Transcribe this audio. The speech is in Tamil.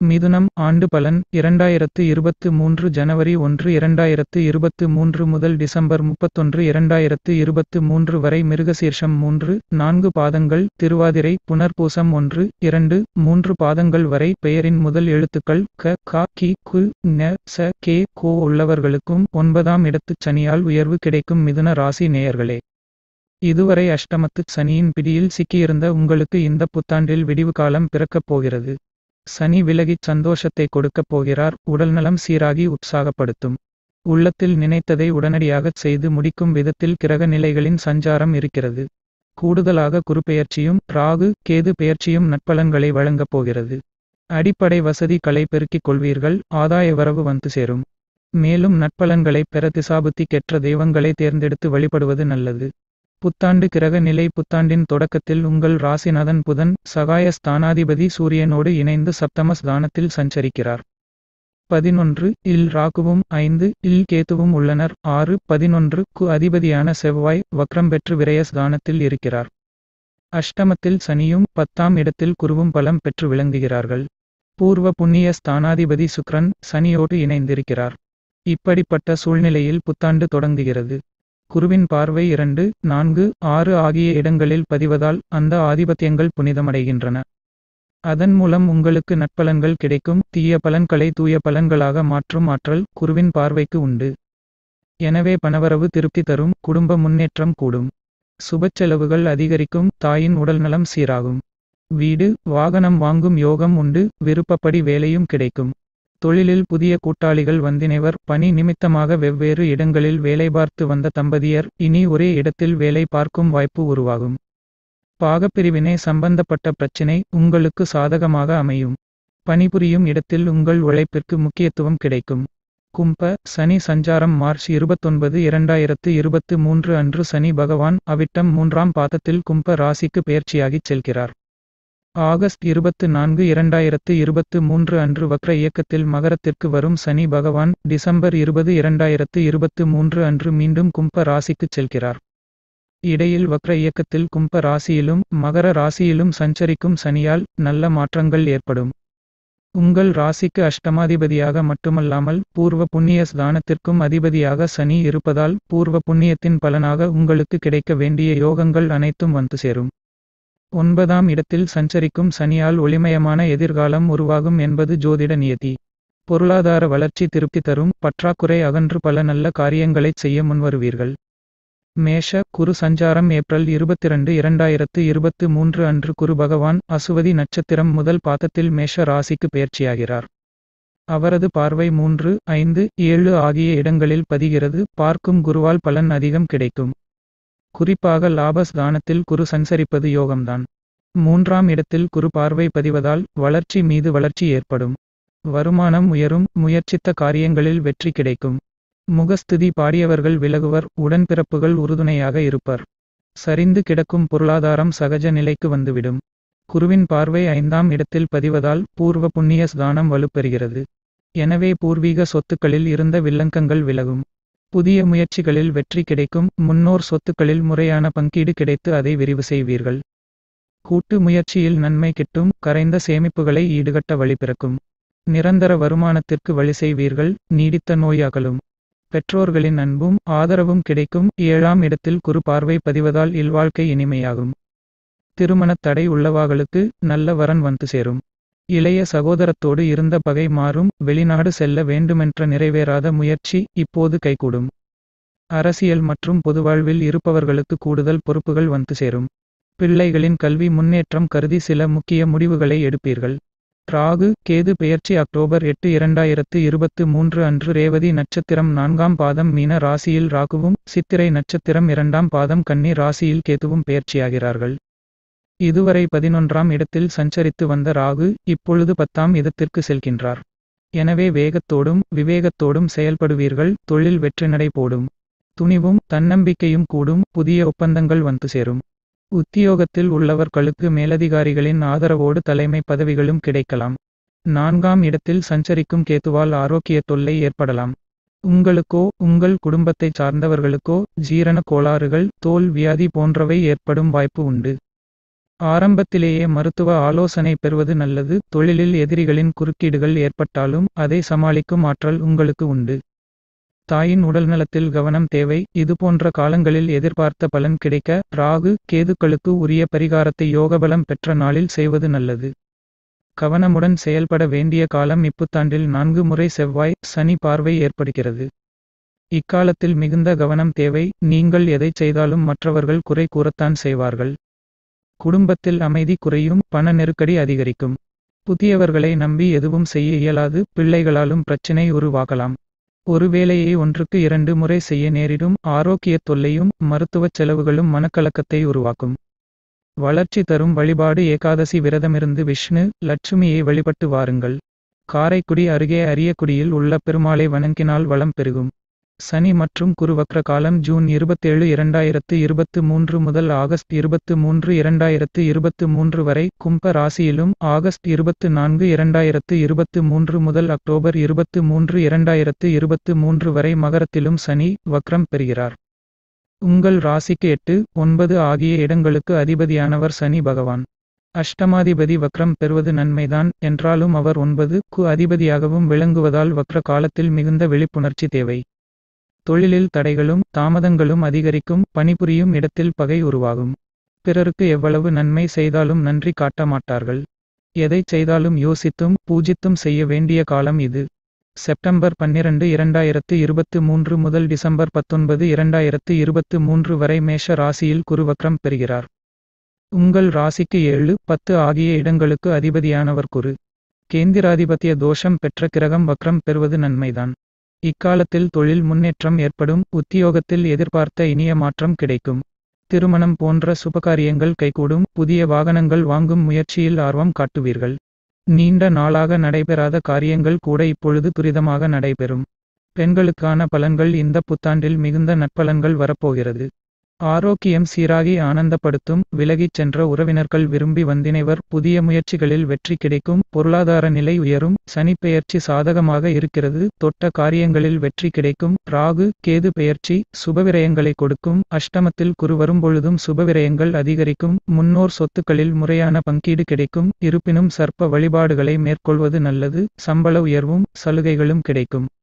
மிதுனம் ஆண்டு பலன் 2023 ஜனவரி 1 2023 முதல் டிசம்பர் 31 2023 வரை மிருகசீர்ஷம் 3 4 பாதங்கள் திருவாதிரை புனர்பூசம் 1 2 3 பாதங்கள் வரை பெயரின் முதல் எழுத்துக்கள் க கா கி கு ந ச கே கோ உள்ளவர்களுக்கும் 9ஆம் இடத்துச் சனியால் உயர்வு கிடைக்கும். மிதுன ராசி நேயர்களே, இதுவரை அஷ்டமத்துச் சனியின் பிடியில் சிக்கியிருந்த உங்களுக்கு இந்த புத்தாண்டில் விடிவு காலம் பிறக்கப் போகிறது. சனி விலகிச் சந்தோஷத்தை கொடுக்கப் போகிறார். உடல்நலம் சீராகி உற்சாகப்படுத்தும். உள்ளத்தில் நினைத்ததை உடனடியாகச் செய்து முடிக்கும் விதத்தில் கிரக நிலைகளின் சஞ்சாரம் இருக்கிறது. கூடுதலாக குருபெயர்ச்சியும் ராகு கேது பெயர்ச்சியும் நற்பலன்களை வழங்கப் போகிறது. அடிப்படை வசதிகளை பெருக்கிக் கொள்வீர்கள். ஆதாய வரவு வந்து சேரும். மேலும் நற்பலன்களை பெற திசாபுத்திக்கேற்ற தெய்வங்களை தேர்ந்தெடுத்து வழிபடுவது நல்லது. புத்தாண்டு கிரக நிலை. புத்தாண்டின் தொடக்கத்தில் உங்கள் ராசிநாதன் புதன் சகாய ஸ்தானாதிபதி சூரியனோடு இணைந்து சப்தம ஸ்தானத்தில் சஞ்சரிக்கிறார். 11 இல் ராகுவும் 5 இல் கேதுவும் உள்ளனர். 6 11 க்கு அதிபதியான செவ்வாய் வக்ரம் பெற்று விரய ஸ்தானத்தில் இருக்கிறார். அஷ்டமத்தில் சனியும் 10ஆம் இடத்தில் குருவும் பலம் பெற்று விளங்குகிறார்கள். பூர்வ புண்ணிய ஸ்தானாதிபதி சுக்கிரன் சனியோடு இணைந்திருக்கிறார். இப்படிப்பட்ட சூழ்நிலையில் புத்தாண்டு தொடங்குகிறது. குருவின் பார்வை 2 4 6 ஆகிய இடங்களில் பதிவதால் அந்த ஆதிபத்தியங்கள் புனிதமடைகின்றன. அதன் மூலம் உங்களுக்கு நற்பலன்கள் கிடைக்கும். தீய பலன்களை தூய பலன்களாக மாற்றும் ஆற்றல் குருவின் பார்வைக்கு உண்டு. எனவே பணவரவு திருப்தி தரும். குடும்ப முன்னேற்றம் கூடும். சுபச்செலவுகள் அதிகரிக்கும். தாயின் உடல்நலம் சீராகும். வீடு வாகனம் வாங்கும் யோகம் உண்டு. விருப்பப்படி வேலையும் கிடைக்கும். தொழிலில் புதிய கூட்டாளிகள் வந்திணைவர். பணி நிமித்தமாக வெவ்வேறு இடங்களில் வேலை பார்த்து வந்த தம்பதியர் இனி ஒரே இடத்தில் வேலை பார்க்கும் வாய்ப்பு உருவாகும். பாகப்பிரிவினை சம்பந்தப்பட்ட பிரச்சினை உங்களுக்கு சாதகமாக அமையும். பணிபுரியும் இடத்தில் உங்கள் உழைப்பிற்கு முக்கியத்துவம் கிடைக்கும். கும்ப சனி சஞ்சாரம் மார்ச் 29 2023 அன்று சனி பகவான் அவிட்டம் 3ஆம் பாதத்தில் கும்ப ராசிக்கு பெயர்ச்சியாகிச் செல்கிறார். ஆகஸ்ட் 24 2023 அன்று வக்ர இயக்கத்தில் மகரத்திற்கு வரும் சனி பகவான் டிசம்பர் 20 2023 அன்று மீண்டும் கும்ப ராசிக்குச் செல்கிறார். இடையில் வக்ர இயக்கத்தில் கும்ப ராசியிலும் மகர ராசியிலும் சஞ்சரிக்கும் சனியால் நல்ல மாற்றங்கள் ஏற்படும். உங்கள் ராசிக்கு அஷ்டமாதிபதியாக மட்டுமல்லாமல் பூர்வ புண்ணிய ஸ்தானத்திற்கும் அதிபதியாக சனி இருப்பதால் பூர்வ புண்ணியத்தின் பலனாக உங்களுக்கு கிடைக்க வேண்டிய யோகங்கள் அனைத்தும் வந்து சேரும். 9ஆம் இடத்தில் சஞ்சரிக்கும் சனியால் ஒளிமயமான எதிர்காலம் உருவாகும் என்பது ஜோதிட நியதி. பொருளாதார வளர்ச்சி திருப்தி தரும். பற்றாக்குறை அகன்று பல நல்ல காரியங்களைச் செய்ய முன்வருவீர்கள். மேஷ குரு சஞ்சாரம் ஏப்ரல் 22 2023 அன்று குரு பகவான் அசுவதி நட்சத்திரம் முதல் பாதத்தில் மேஷ ராசிக்கு பெயர்ச்சியாகிறார். அவரது பார்வை 3 5 7 ஆகிய இடங்களில் பதிகிறது. பார்க்கும் குருவால் பலன் அதிகம் கிடைக்கும். குறிப்பாக லாபஸ்தானத்தில் குரு சஞ்சரிப்பது யோகம்தான். 3ஆம் இடத்தில் குரு பார்வை பதிவதால் வளர்ச்சி மீது வளர்ச்சி ஏற்படும். வருமானம் உயரும். முயற்சித்த காரியங்களில் வெற்றி கிடைக்கும். முகஸ்துதி பாடியவர்கள் விலகுவர். உடன்பிறப்புகள் உறுதுணையாக இருப்பர். சரிந்து கிடக்கும் பொருளாதாரம் சகஜ நிலைக்கு வந்துவிடும். குருவின் பார்வை 5ஆம் இடத்தில் பதிவதால் பூர்வ புண்ணிய ஸ்தானம் வலுப்பெறுகிறது. எனவே பூர்வீக சொத்துக்களில் இருந்த வில்லங்கங்கள் விலகும். புதிய முயற்சிகளில் வெற்றி கிடைக்கும். முன்னோர் சொத்துக்களில் முறையான பங்கீடு கிடைத்து அதை விரிவு செய்வீர்கள். கூட்டு முயற்சியில் நன்மை கிட்டும். கரைந்த சேமிப்புகளை ஈடுகட்ட வழி பிறக்கும். நிரந்தர வருமானத்திற்கு வழி செய்வீர்கள். நீடித்த நோய் அகலும். பெற்றோர்களின் அன்பும் ஆதரவும் கிடைக்கும். 7ஆம் இடத்தில் குரு பார்வை பதிவதால் இல்வாழ்க்கை இனிமையாகும். திருமணத் தடை உள்ளவாகளுக்கு நல்ல வரன் வந்து சேரும். இளைய சகோதரத்தோடு இருந்த பகை மாறும். வெளிநாடு செல்ல வேண்டுமென்ற நிறைவேறாத முயற்சி இப்போது கைகூடும். அரசியல் மற்றும் பொதுவாழ்வில் இருப்பவர்களுக்கு கூடுதல் பொறுப்புகள் வந்து சேரும். பிள்ளைகளின் கல்வி முன்னேற்றம் கருதி சில முக்கிய முடிவுகளை எடுப்பீர்கள். ராகு கேது பெயர்ச்சி அக்டோபர் 8 2023 அன்று ரேவதி நட்சத்திரம் 4ஆம் பாதம் மீன ராசியில் ராகுவும் சித்திரை நட்சத்திரம் 2ஆம் பாதம் கன்னி ராசியில் கேதுவும் பெயர்ச்சியாகிறார்கள். இதுவரை 11ஆம் இடத்தில் சஞ்சரித்து வந்த ராகு இப்பொழுது 10ஆம் இடத்திற்கு செல்கின்றார். எனவே வேகத்தோடும் விவேகத்தோடும் செயல்படுவீர்கள். தொழில் வெற்றி நடை போடும். துணிவும் தன்னம்பிக்கையும் கூடும். புதிய ஒப்பந்தங்கள் வந்து சேரும். உத்தியோகத்தில் உள்ளவர்களுக்கு மேலதிகாரிகளின் ஆதரவோடு தலைமை பதவிகளும் கிடைக்கலாம். 4ஆம் இடத்தில் சஞ்சரிக்கும் கேதுவால் ஆரோக்கிய தொல்லை ஏற்படலாம். உங்களுக்கோ உங்கள் குடும்பத்தைச் சார்ந்தவர்களுக்கோ ஜீரண கோளாறுகள் தோல் வியாதி போன்றவை ஏற்படும் வாய்ப்பு உண்டு. ஆரம்பத்திலேயே மருத்துவ ஆலோசனை பெறுவது நல்லது. தொழிலில் எதிரிகளின் குறுக்கீடுகள் ஏற்பட்டாலும் அதை சமாளிக்கும் ஆற்றல் உங்களுக்கு உண்டு. தாயின் உடல்நலத்தில் கவனம் தேவை. இதுபோன்ற காலங்களில் எதிர்பார்த்த பலன் கிடைக்க ராகு கேதுக்களுக்கு உரிய பரிகாரத்தை யோகபலம் பெற்ற நாளில் செய்வது நல்லது. கவனமுடன் செயல்பட வேண்டிய காலம். இப்புத்தாண்டில் 4 முறை செவ்வாய் சனி பார்வை ஏற்படுகிறது. இக்காலத்தில் மிகுந்த கவனம் தேவை. நீங்கள் எதைச் செய்தாலும் மற்றவர்கள் குறை கூறத்தான் செய்வார்கள். குடும்பத்தில் அமைதி குறையும். பண நெருக்கடி அதிகரிக்கும். புதியவர்களை நம்பி எதுவும் செய்ய இயலாது. பிள்ளைகளாலும் பிரச்சினை உருவாகலாம். ஒரு வேலையை 1க்கு 2 முறை செய்ய நேரிடும். ஆரோக்கியத் தொல்லையும் மருத்துவச் செலவுகளும் மனக்கலக்கத்தை உருவாக்கும். வளர்ச்சி தரும் வழிபாடு. ஏகாதசி விரதமிருந்து விஷ்ணு லட்சுமியை வழிபட்டு வாருங்கள். காரைக்குடி அருகே அரியக்குடியில் உள்ள பெருமாளை வணங்கினால் வளம் பெருகும். சனி மற்றும் குரு வக்ர காலம் ஜூன் 27, 2023 முதல் ஆகஸ்ட் 23, 2023 வரை. கும்ப ராசியிலும் ஆகஸ்ட் 24, 2023 முதல் அக்டோபர் 23, 2023 வரை மகரத்திலும் சனி வக்ரம் பெறுகிறார். உங்கள் ராசிக்கு 8, 9 ஆகிய இடங்களுக்கு அதிபதியானவர் சனி பகவான். அஷ்டமாதிபதி வக்ரம் பெறுவது நன்மைதான் என்றாலும் அவர் 9க்கு அதிபதியாகவும் விளங்குவதால் வக்ர காலத்தில் மிகுந்த விழிப்புணர்ச்சி தேவை. தொழிலில் தடைகளும் தாமதங்களும் அதிகரிக்கும். பணிபுரியும் இடத்தில் பகை உருவாகும். பிறருக்கு எவ்வளவு நன்மை செய்தாலும் நன்றி காட்ட மாட்டார்கள். எதைச் செய்தாலும் யோசித்தும் பூஜித்தும் செய்ய வேண்டிய காலம் இது. செப்டம்பர் 12, 2023 முதல் டிசம்பர் 19, 2023 வரை மேஷ ராசியில் குரு வக்ரம் பெறுகிறார். உங்கள் ராசிக்கு 7, 10 ஆகிய இடங்களுக்கு அதிபதியானவர் குரு. கேந்திராதிபத்திய தோஷம் பெற்ற கிரகம் வக்ரம் பெறுவது நன்மைதான். இக்காலத்தில் தொழில் முன்னேற்றம் ஏற்படும். உத்தியோகத்தில் எதிர்பார்த்த இனிய மாற்றம் கிடைக்கும். திருமணம் போன்ற சுபகாரியங்கள் கைகூடும். புதிய வாகனங்கள் வாங்கும் முயற்சியில் ஆர்வம் காட்டுவீர்கள். நீண்ட நாளாக நடைபெறாத காரியங்கள் கூட இப்பொழுது துரிதமாக நடைபெறும். பெண்களுக்கான பலன்கள். இந்த புத்தாண்டில் மிகுந்த நற்பலன்கள் வரப்போகிறது. ஆரோக்கியம் சீராகி ஆனந்தப்படுத்தும். விலகிச் சென்ற உறவினர்கள் விரும்பி வந்தினைவர். புதிய முயற்சிகளில் வெற்றி கிடைக்கும். பொருளாதார நிலை உயரும். சனிப்பெயர்ச்சி சாதகமாக இருக்கிறது. தொட்ட காரியங்களில் வெற்றி கிடைக்கும். ராகு கேது பெயர்ச்சி சுபவிரயங்களை கொடுக்கும். அஷ்டமத்தில் குரு வரும்பொழுதும் சுபவிரயங்கள் அதிகரிக்கும். முன்னோர் சொத்துக்களில் முறையான பங்கீடு கிடைக்கும். இருப்பினும் சர்ப்ப வழிபாடுகளை மேற்கொள்வது நல்லது. சம்பள உயர்வும் சலுகைகளும் கிடைக்கும்.